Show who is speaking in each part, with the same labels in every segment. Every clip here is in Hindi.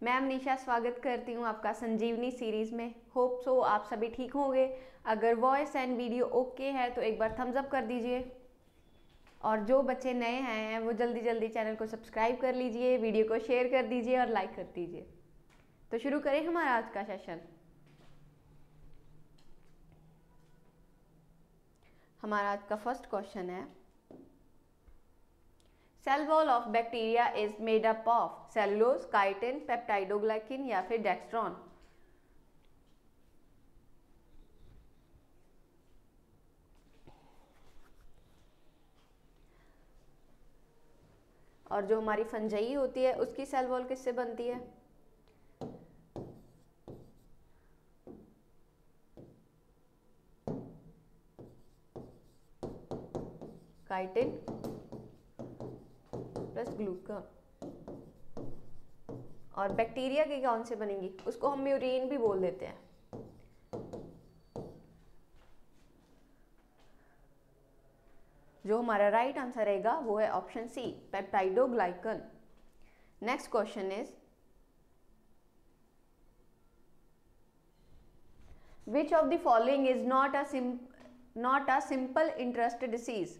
Speaker 1: मैं निशा स्वागत करती हूँ आपका संजीवनी सीरीज़ में। होप सो आप सभी ठीक होंगे। अगर वॉइस एंड वीडियो ओके है तो एक बार थम्स अप कर दीजिए, और जो बच्चे नए आए हैं वो जल्दी जल्दी चैनल को सब्सक्राइब कर लीजिए, वीडियो को शेयर कर दीजिए और लाइक कर दीजिए। तो शुरू करें हमारा आज का सेशन। हमारा आज का फर्स्ट क्वेश्चन है, cell wall of bacteria is made up of cellulose, chitin, peptidoglycan या फिर डेक्स्ट्रॉन। और जो हमारी फंजई होती है उसकी सेल वॉल किससे बनती है? Chitin plus glucan. और बैक्टीरिया की कौन से बनेंगी? उसको हम म्यूरिन भी बोल देते हैं। जो हमारा राइट आंसर रहेगा वो है option C, peptidoglycan. Next question is, which of the following is not a simple interest disease.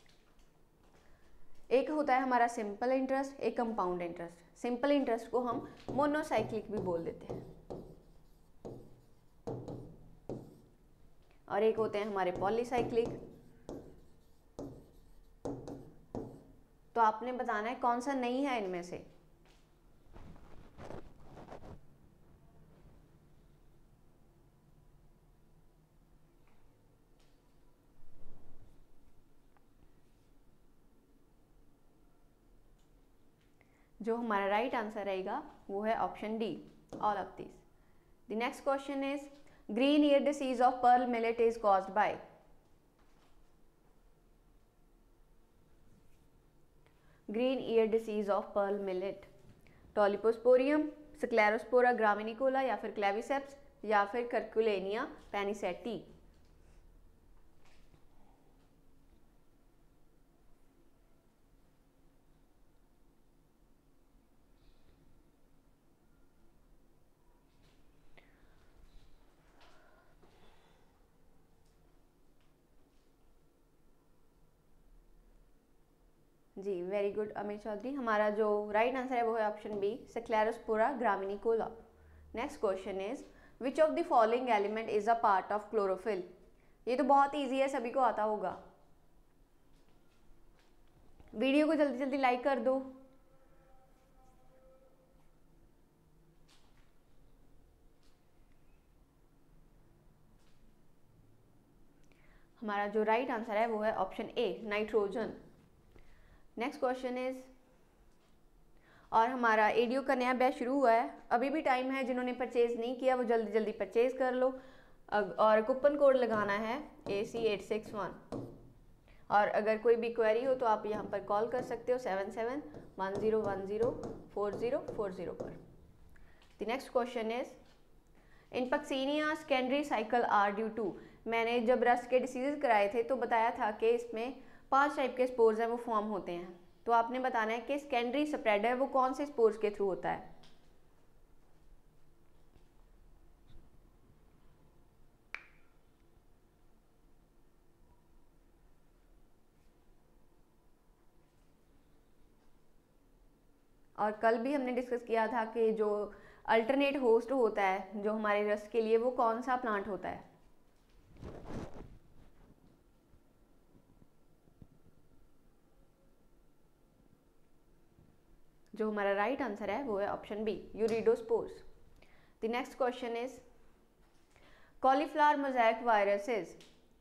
Speaker 1: एक होता है हमारा सिंपल इंटरेस्ट, एक कंपाउंड इंटरेस्ट। सिंपल इंटरेस्ट को हम मोनोसाइक्लिक भी बोल देते हैं, और एक होते हैं हमारे पॉलीसाइक्लिक। तो आपने बताना है कौन सा नहीं है इनमें से। जो हमारा राइट आंसर रहेगा वो है option D, all of this. The next question is, green ear disease of pearl millet is caused by. Green ear disease of pearl millet, tolyposporium, sclerospora graminicola या फिर क्लेविसेप्स या फिर कर्कुलेनिया पेनिसेटी। जी वेरी गुड अमित चौधरी। हमारा जो राइट आंसर है वो है option B, sclerospora graminicola. Next question is, which of the following element is a part of chlorophyll. ये तो बहुत इजी है, सभी को आता होगा। वीडियो को जल्दी जल्दी लाइक कर दो। हमारा जो राइट आंसर है वो है option A, nitrogen. Next question is, और हमारा एडीओ का नया बैच शुरू हुआ है, अभी भी टाइम है। जिन्होंने परचेज नहीं किया वो जल्दी जल्दी परचेज कर लो, और कूपन कोड लगाना है AC861। और अगर कोई भी क्वेरी हो तो आप यहाँ पर कॉल कर सकते हो 7710104040 पर। The next question is, in puccinia secondary cycle are due to. मैंने जब रस्ट के डिसीजेज कराए थे तो बताया था कि इसमें 5 टाइप के स्पोर्स हैं वो फॉर्म होते हैं। तो आपने बताना है कि सेकेंडरी स्प्रेड है वो कौन से स्पोर्स के थ्रू होता है। और कल भी हमने डिस्कस किया था कि जो अल्टरनेट होस्ट होता है जो हमारे रस्ट के लिए, वो कौन सा प्लांट होता है। जो हमारा राइट आंसर है वो है option B, urediospores. The next question is, cauliflower mosaic viruses,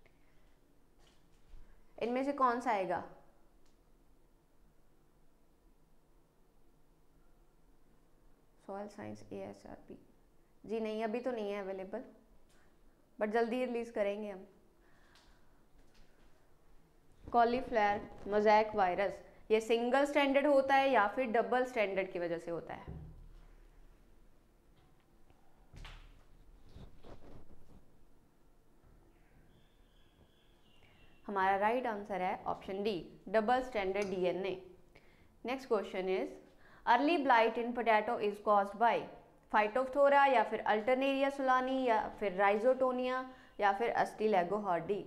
Speaker 1: इनमें से कौन सा आएगा? Soil science ASRP। जी नहीं, अभी तो नहीं है अवेलेबल, बट जल्दी रिलीज करेंगे हम। कॉलीफ्लावर मोज़ेक वायरस ये सिंगल स्टैंडर्ड होता है या फिर डबल स्टैंडर्ड की वजह से होता है? हमारा राइट आंसर है option D, double standard DNA। Next question is, early blight in potato is caused by phytophthora या फिर अल्टरनेरिया सोलानी या फिर राइजोटोनिया या फिर अस्टिलैगो हार्डी।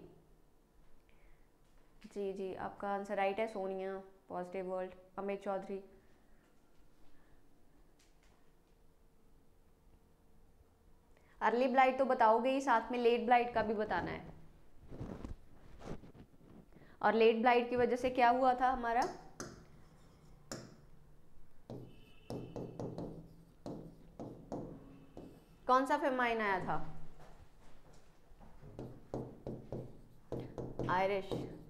Speaker 1: जी जी, आपका आंसर राइट है, Sonia. Positive world, Amit Chaudhary. Early blight तो बताओगे ही, साथ में लेट ब्लाइट का भी बताना है। और लेट ब्लाइट की वजह से क्या हुआ था हमारा? कौन सा फेमाइन आया था? आयरिश।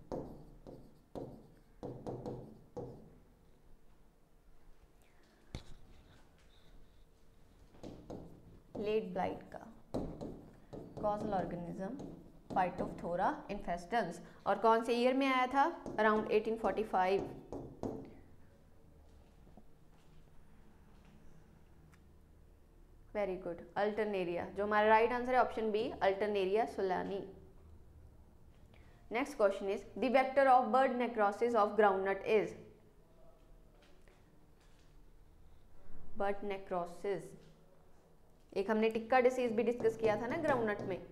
Speaker 1: लेट ब्लाइट का कॉजल ऑर्गेनिज्म फाइटोफथोरा इन्फेस्टेंस। और कौन से ईयर में आया था? अराउंड 1845। Very good. अल्टरनेरिया, जो हमारा राइट आंसर है option B, alternaria solani. Next question is the vector of bird necrosis of groundnut is. Bird necrosis, एक हमने टिक्का डिसीज भी डिस्कस किया था ना ग्राउंडनट में।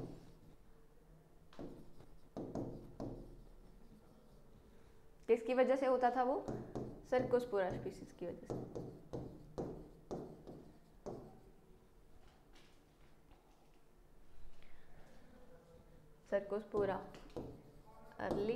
Speaker 1: किसकी वजह से होता था वो? सर्कोस्पोरा स्पीसीज की वजह से। सर्कोस्पोरा अर्ली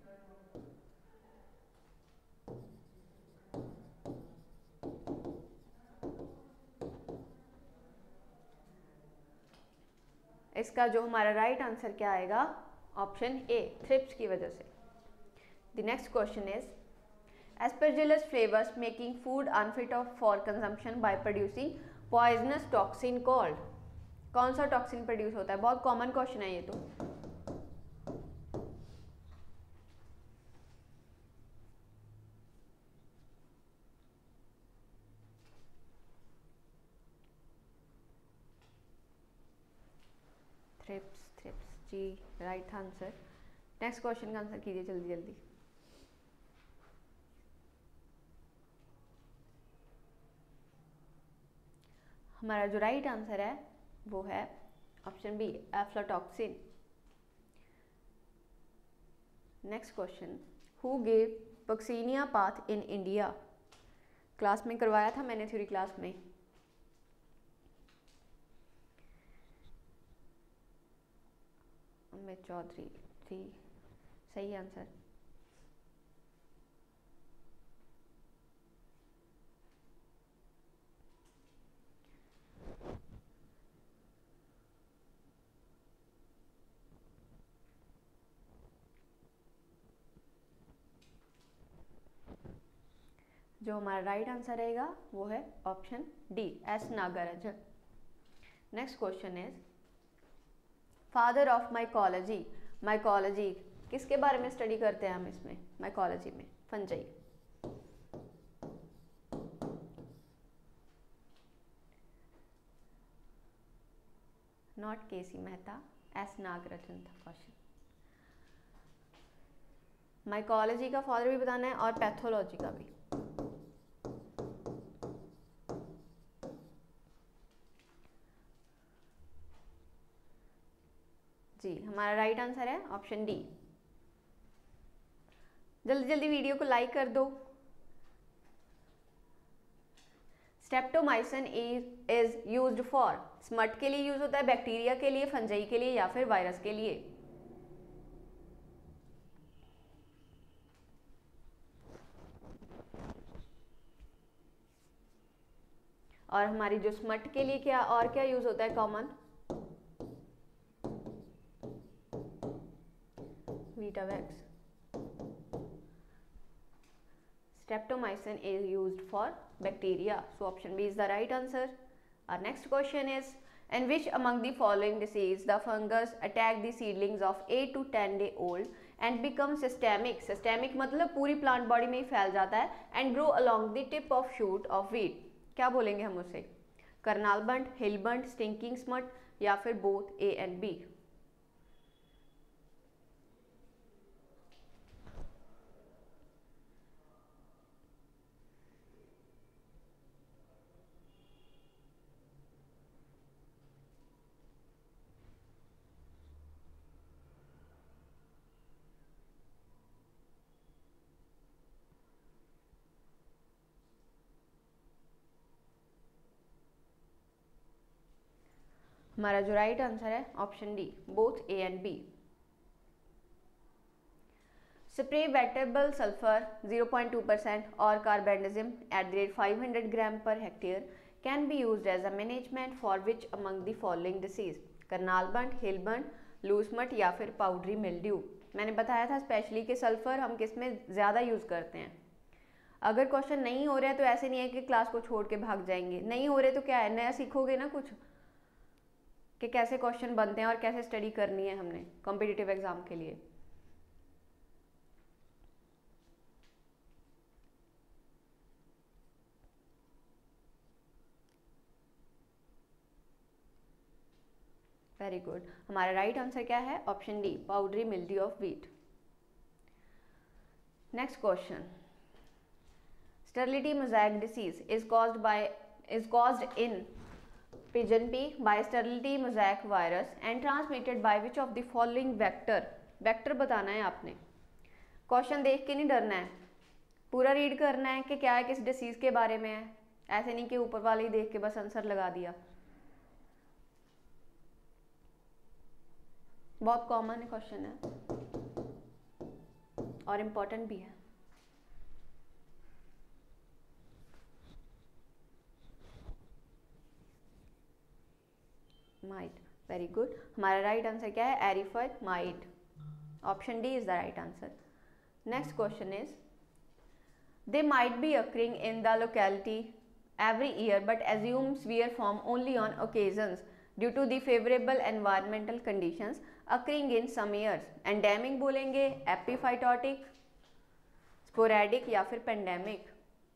Speaker 1: इसका जो हमारा राइट आंसर क्या आएगा? ऑप्शन ए, थ्रिप्स की वजह से। The next question is aspergillus flavus making food unfit for consumption by producing poisonous toxin called. कौन सा टॉक्सिन प्रोड्यूस होता है? बहुत कॉमन क्वेश्चन है ये तो। थ्रिप्स, थ्रिप्स जी, राइट आंसर। नेक्स्ट क्वेश्चन का आंसर कीजिए जल्दी जल्दी। हमारा जो राइट आंसर है वो है option B, aflatoxin. Next question, who gave puccinia path in India. Class में करवाया था मैंने, थ्योरी क्लास में। अमित चौधरी जी, सही आंसर। जो हमारा राइट आंसर रहेगा वो है option D, S Nagarajan. Next question is father of mycology. Mycology किसके बारे में स्टडी करते हैं हम इसमें? माइकोलॉजी में fungi. Not KC Mehta, S Nagarajan था क्वेश्चन। माइकोलॉजी का फादर भी बताना है और पैथोलॉजी का भी। जी, हमारा राइट आंसर है ऑप्शन डी। जल्दी जल्दी वीडियो को लाइक कर दो। Streptomycin is used for, smut के लिए यूज होता है, बैक्टीरिया के लिए, फंजाई के लिए या फिर वायरस के लिए? और हमारी जो स्मट के लिए क्या और क्या यूज होता है common? Vitavax. Streptomycin is used for bacteria, so option B is the right answer. Our next question is, in which among the following disease the fungus attack the seedlings of 8 to 10 day old and become systemic? Systemic मतलब पूरी plant body में ही फैल जाता है and grow along the tip of shoot of wheat. क्या बोलेंगे हम उसे? Karnal bunt, hill bunt, stinking smut या फिर बोथ ए एंड बी? हमारा जो राइट आंसर है option D, both A and B. Spray wettable sulphur 0.2% और कार्बेंडाजिम @ 500 ग्राम पर hectare can be used as a management for which among the following disease? Karnal bunt, hill bunt, loose smut या फिर पाउडरी मिल्ड्यू। मैंने बताया था स्पेशली कि सल्फर हम किस में ज़्यादा यूज़ करते हैं। अगर क्वेश्चन नहीं हो रहा है तो ऐसे नहीं है कि क्लास को छोड़ के भाग जाएंगे, नहीं हो रहे तो क्या है, नया सीखोगे ना कुछ कि कैसे क्वेश्चन बनते हैं और कैसे स्टडी करनी है हमने कॉम्पिटिटिव एग्जाम के लिए। Very good. हमारा राइट आंसर क्या है? Option D, powdery mildew of wheat. Next question, sterility mosaic disease is caused in pigeon pea by sterility mosaic virus and transmitted by which of the following vector? Vector बताना है आपने, क्वेश्चन देख के नहीं डरना है, पूरा रीड करना है कि क्या है, किस डिसीज के बारे में है, ऐसे नहीं कि ऊपर वाले ही देख के बस आंसर लगा दिया। बहुत कॉमन है क्वेश्चन है और इम्पोर्टेंट भी है। Mite, very good. हमारा राइट आंसर क्या है? Eriophyid mite, option D is the right answer. Next question is, they might be occurring in the locality every year but assume severe form only on occasions due to the favorable environmental conditions occurring in some years। Endemic बोलेंगे, एपिफाइटोटिक, स्पोरेडिक या फिर पेंडेमिक?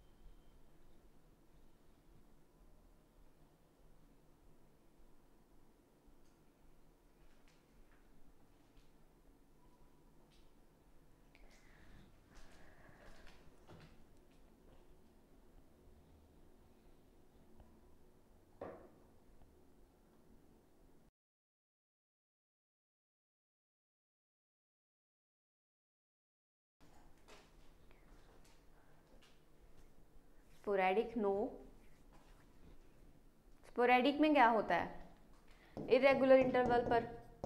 Speaker 1: Sporadic no. स्पोरेडिक में क्या होता है? इरेगुलर इंटरवल पर।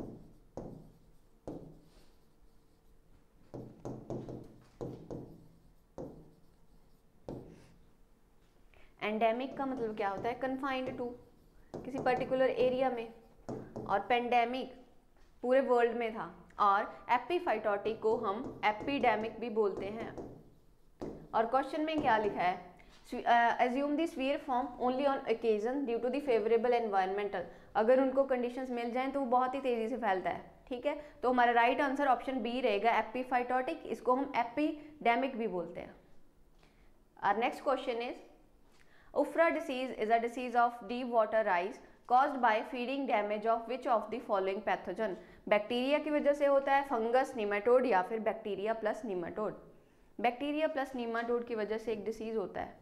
Speaker 1: एंडेमिक का मतलब क्या होता है? कन्फाइंड टू किसी पर्टिकुलर एरिया में, और पेंडेमिक पूरे वर्ल्ड में था, और एपिफाइटोटिक को हम एपिडेमिक भी बोलते हैं। और क्वेश्चन में क्या लिखा है? assume the severe form only on occasion due to the favorable environmental। अगर उनको कंडीशंस मिल जाएं तो वो बहुत ही तेजी से फैलता है, ठीक है। तो हमारा राइट आंसर ऑप्शन बी रहेगा, एपिफाइटोटिक। इसको हम एपिडेमिक भी बोलते हैं। Our next question is, उफ्रा disease is a disease of deep water rice caused by feeding damage of which of the following pathogen? Bacteria की वजह से होता है, फंगस, निमेटोड या फिर bacteria plus nematode? Bacteria plus nematode की वजह से एक डिसीज होता है।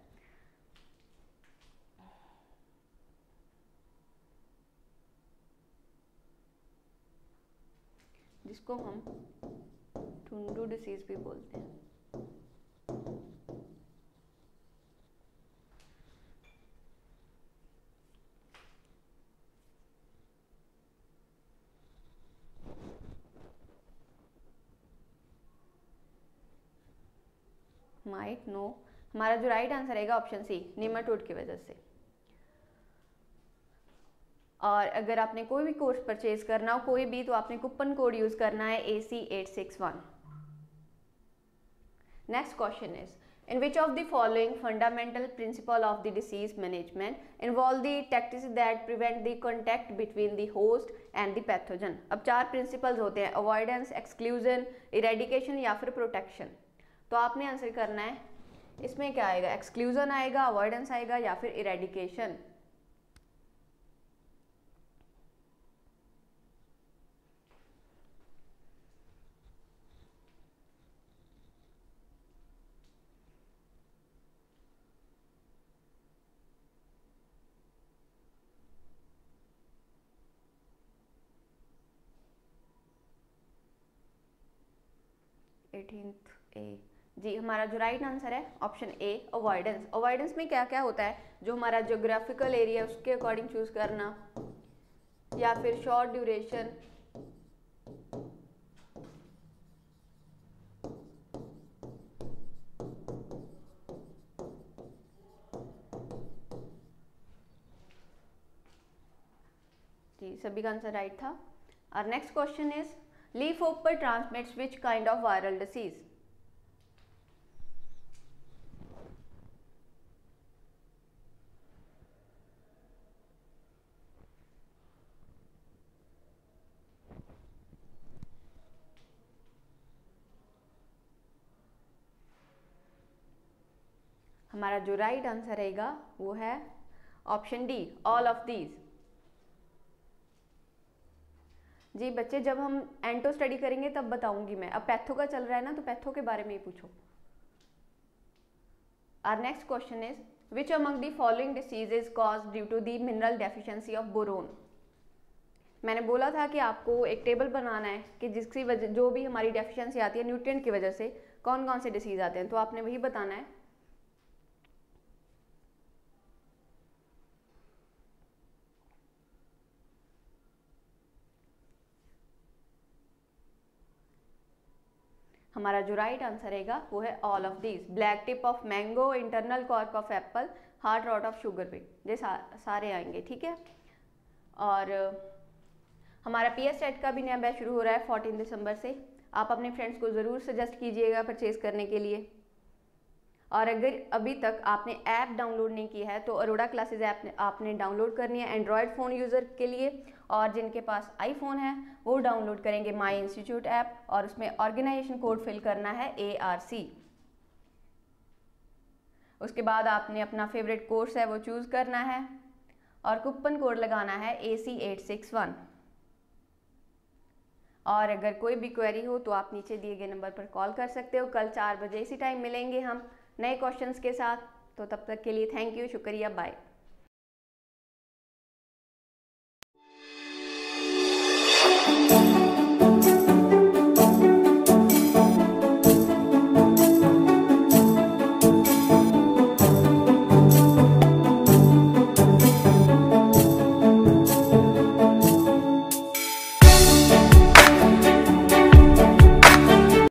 Speaker 1: जिसको हम टुंडू डिसीज भी बोलते हैं। Might know. हमारा जो राइट आंसर रहेगा ऑप्शन सी, निमेटोड की वजह से। और अगर आपने कोई भी कोर्स परचेज करना हो, कोई भी, तो आपने कूपन कोड यूज करना है AC861। Next question is, in which of the following fundamental principle of the disease management involve the tactics that prevent the contact between the host and the pathogen? अब 4 प्रिंसिपल्स होते हैं, अवॉइडेंस, एक्सक्लूजन, इरेडिकेशन या फिर प्रोटेक्शन। तो आपने आंसर करना है, इसमें क्या आएगा? एक्सक्लूजन आएगा, अवॉइडेंस आएगा या फिर इरेडिकेशन? ए जी, हमारा जो राइट आंसर है ऑप्शन ए, अवॉइडेंस। अवॉइडेंस में क्या क्या होता है? जो हमारा ज्योग्राफिकल एरिया उसके अकॉर्डिंग चूज करना, या फिर शॉर्ट ड्यूरेशन, जी सभी का आंसर राइट था। और next question is leaf hopper transmits which kind of viral disease. हमारा जो राइट आंसर रहेगा वो है option D, all of these. जी बच्चे, जब हम एंटो स्टडी करेंगे तब बताऊंगी मैं, अब पैथो का चल रहा है ना, तो पैथो के बारे में ही पूछो। Our next question is which among the following disease is caused due to the mineral deficiency of boron. मैंने बोला था कि आपको एक टेबल बनाना है कि जिसकी वजह जो भी हमारी डेफिशिएंसी आती है न्यूट्रिएंट की वजह से कौन कौन से डिसीज आते हैं, तो आपने वही बताना है। हमारा जो राइट आंसर रहेगा वो है all of these. Black tip of mango, internal cork of apple, hard rot of sugar beet, ये सारे आएंगे, ठीक है। और हमारा PS सेट का भी नया बैच शुरू हो रहा है 14 दिसंबर से। आप अपने फ्रेंड्स को ज़रूर सजेस्ट कीजिएगा परचेज़ करने के लिए। और अगर अभी तक आपने ऐप डाउनलोड नहीं की है तो अरोड़ा क्लासेस ऐप आपने डाउनलोड करनी है एंड्रॉयड फ़ोन यूज़र के लिए, और जिनके पास आईफोन है वो डाउनलोड करेंगे माई इंस्टीट्यूट ऐप, और उसमें ऑर्गेनाइजेशन कोड फिल करना है ARC। उसके बाद आपने अपना फेवरेट कोर्स है वो चूज़ करना है और कूपन कोड लगाना है AC861। और अगर कोई भी क्वेरी हो तो आप नीचे दिए गए नंबर पर कॉल कर सकते हो। कल 4 बजे इसी टाइम मिलेंगे हम नए क्वेश्चंस के साथ। तो तब तक के लिए थैंक यू, शुक्रिया, बाय।